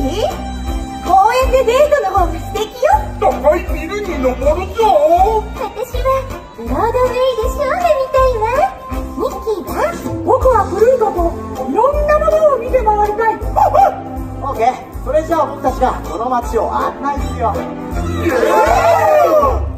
何？公園でデートの方が素敵よ。 高いビルに登るぞ。 私はブロードウェイでショーが見たいわ。ミッキーは？ 僕は古いとこいろんなものを見て回りたい。 オーケー、それじゃあ僕たちがこの街を案内するよ。 イエーイ。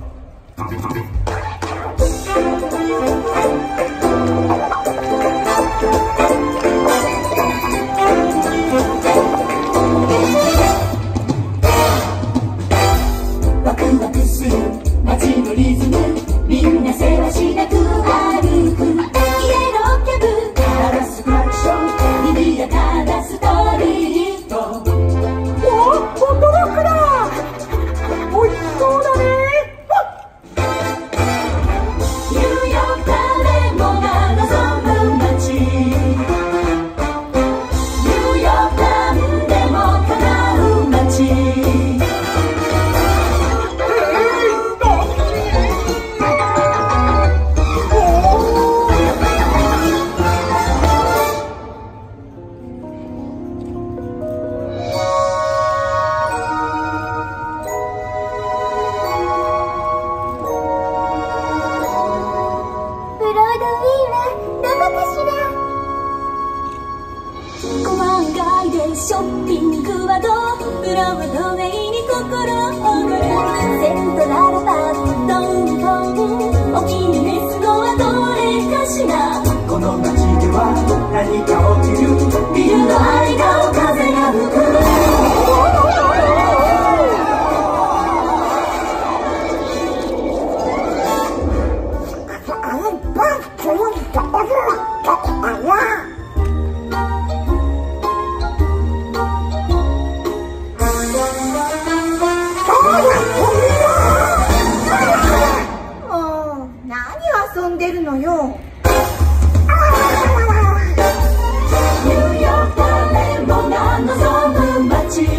ワクワクする街のリズム、みんなせわしなく歩く。イエローキャブ鳴らすクラクション、賑やかなストリート。 お、ホットドッグだ。おいしそうだね。 ニューヨーク誰もが望む街、ニューヨークなんでも叶う街。ショッピングはどう？ブロードウェイに心躍る。セントラルパークドウンタウン、お気に召すのはどれかしら。 この街では何か起きる。 ビルの間を風が吹く。 遊んでるのよ。 ニューヨーク誰もが望む街、ニュ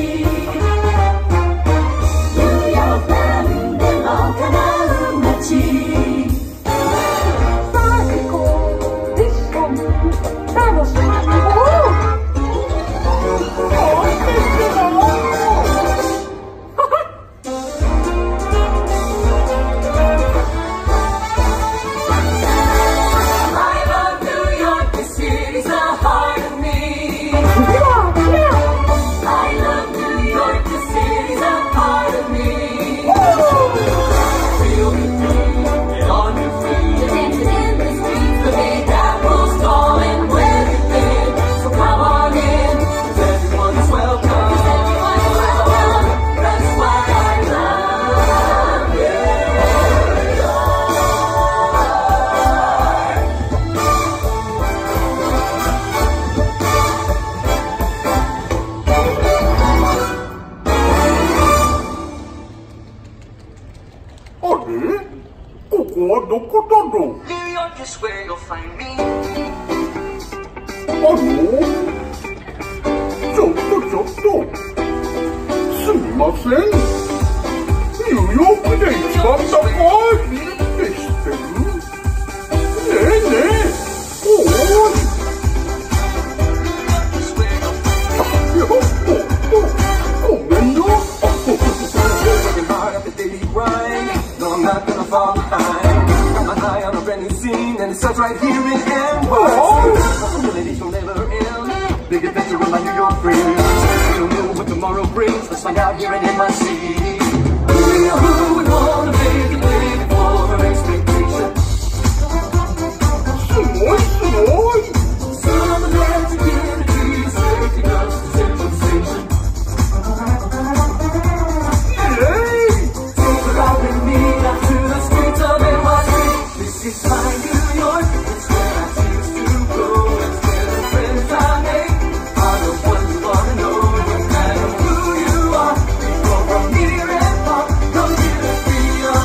ーヨークなんでも叶う街。 さあ行こう。一緒に楽しみに行こう。 ここはどこだろう。ちょっとすみません。ニューヨークで一番高いビルって知ってる？ねえねえ、おい。ごめんよ。No, I'm not gonna fall behind. Got my eye on a brand new scene, and it starts right here in NY. Possibilities will never end. Big adventure with my New York friends. We don't know what tomorrow brings. Let's find out here at NYC. Who would wanna make it live for her expectation? Some of that's a guarantee. Safety comes to civilization. It's my New York, it's where I choose to go. It's where the friends I make are the ones you wanna know. No matter who you are, we go from near and far. Come here and be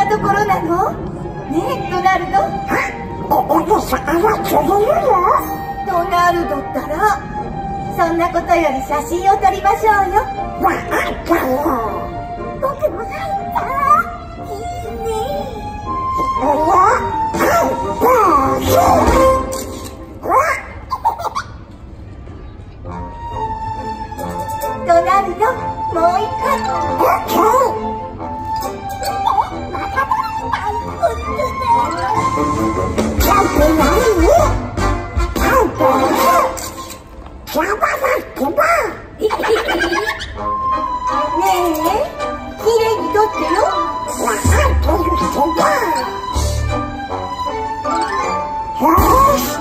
なところなの？ねえ、ドナルド。 おじさんは釣れるよ。 ドナルドったら、そんなことより写真を撮りましょうよ。 わかったよ。 僕も入った。いいね。ドナルド、もう一回。また撮るみたい。 キャンプ何？キャンプキャババってば。 ねえ、きれいに撮ってよ。 わかってるってば。よし。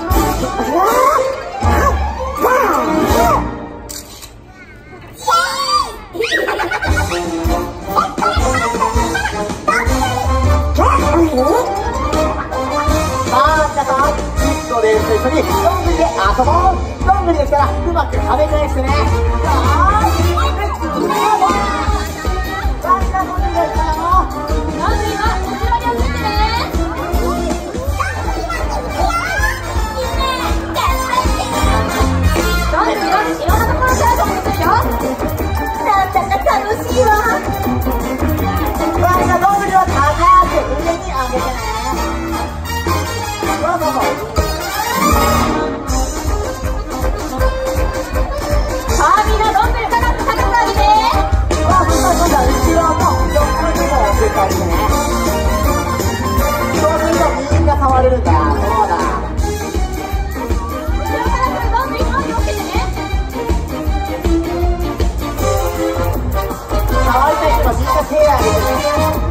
と一緒にどんぐりで遊ぼう。どんぐりが来たらうまく跳ね返してね。よーし、どんぐりが来たよ。どんぐりは後ろに移ってね。 どんぐりは後ろのところから飛んでくるよ。なんだか楽しいわ。 どんぐりは高く上に上げてね。そうそうそう。 みんなどんぐり高く上げて。 今度は後ろの横にも送ってあげてね。そうするとみんな触れるんだよ。そうだ。 後ろから来るどんぐりの気をつけてね。 触りたい人はみんな手を挙げてね。